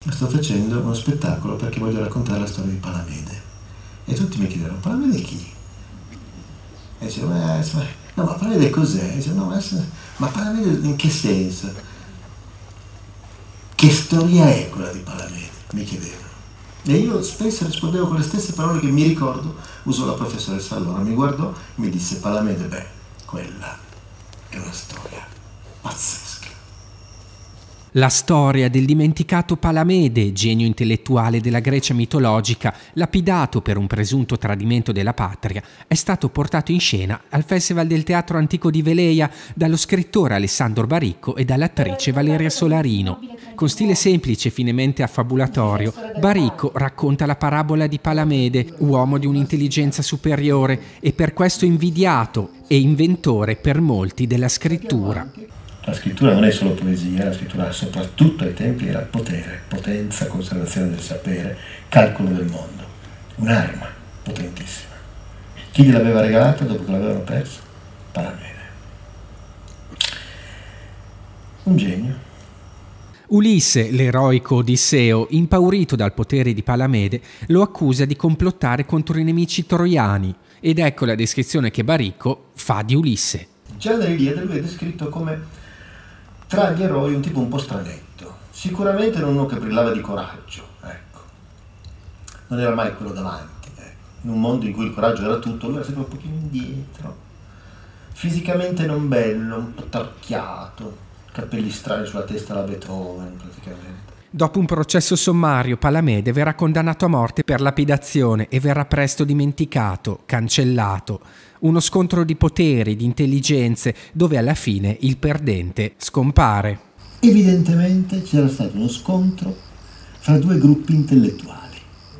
sto facendo uno spettacolo perché voglio raccontare la storia di Palamede. E tutti mi chiedevano, Palamede chi? E dicevo, no, ma Palamede cos'è? E dicevo, no, ma Palamede in che senso? Che storia è quella di Palamede? Mi chiedevano. E io spesso rispondevo con le stesse parole che mi ricordo usò la professoressa allora. Mi guardò e mi disse, Palamede, beh, quella è una storia pazzesca. La storia del dimenticato Palamede, genio intellettuale della Grecia mitologica, lapidato per un presunto tradimento della patria, è stato portato in scena al Festival del Teatro Antico di Veleia dallo scrittore Alessandro Baricco e dall'attrice Valeria Solarino. Con stile semplice e finemente affabulatorio, Baricco racconta la parabola di Palamede, uomo di un'intelligenza superiore e per questo invidiato e inventore per molti della scrittura. La scrittura non è solo poesia, la scrittura soprattutto ai tempi era potere, potenza, conservazione del sapere, calcolo del mondo. Un'arma potentissima. Chi gliel'aveva regalata dopo che l'avevano persa? Palamede. Un genio. Ulisse, l'eroico Odisseo, impaurito dal potere di Palamede, lo accusa di complottare contro i nemici troiani. Ed ecco la descrizione che Baricco fa di Ulisse. Già nell'Iliade lui è descritto come tra gli eroi un tipo un po' stranetto. Sicuramente non uno che brillava di coraggio, ecco. Non era mai quello davanti, ecco. In un mondo in cui il coraggio era tutto, lui era sempre un pochino indietro. Fisicamente non bello, un po' tarchiato, capelli strani sulla testa alla Beethoven, praticamente. Dopo un processo sommario, Palamede verrà condannato a morte per lapidazione e verrà presto dimenticato, cancellato. Uno scontro di poteri, di intelligenze, dove alla fine il perdente scompare. Evidentemente c'era stato uno scontro fra due gruppi intellettuali.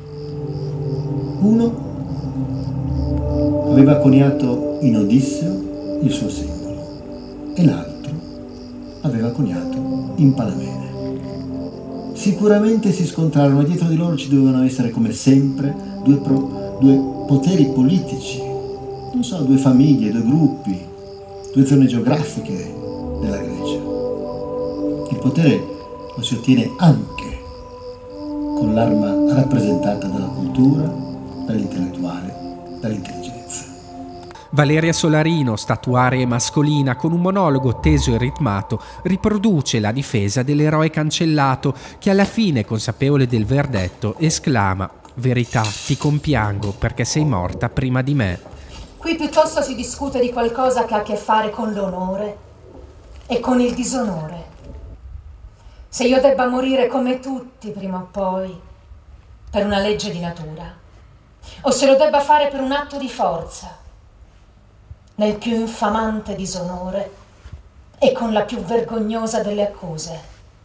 Uno aveva coniato in Odisseo il suo simbolo e l'altro aveva coniato in Palamede. Sicuramente si scontrarono e dietro di loro ci dovevano essere, come sempre, due poteri politici, non so, due famiglie, due gruppi, due zone geografiche della Grecia. Il potere lo si ottiene anche con l'arma rappresentata dalla cultura, dall'intellettuale, dall'intelligenza. Valeria Solarino, statuaria mascolina con un monologo teso e ritmato, riproduce la difesa dell'eroe cancellato che alla fine, consapevole del verdetto, esclama: «Verità, ti compiango perché sei morta prima di me». Qui piuttosto si discute di qualcosa che ha a che fare con l'onore e con il disonore. Se io debba morire come tutti prima o poi, per una legge di natura, o se lo debba fare per un atto di forza, nel più infamante disonore e con la più vergognosa delle accuse: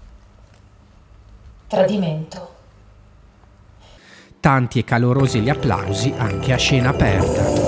tradimento. Tanti e calorosi gli applausi anche a scena aperta.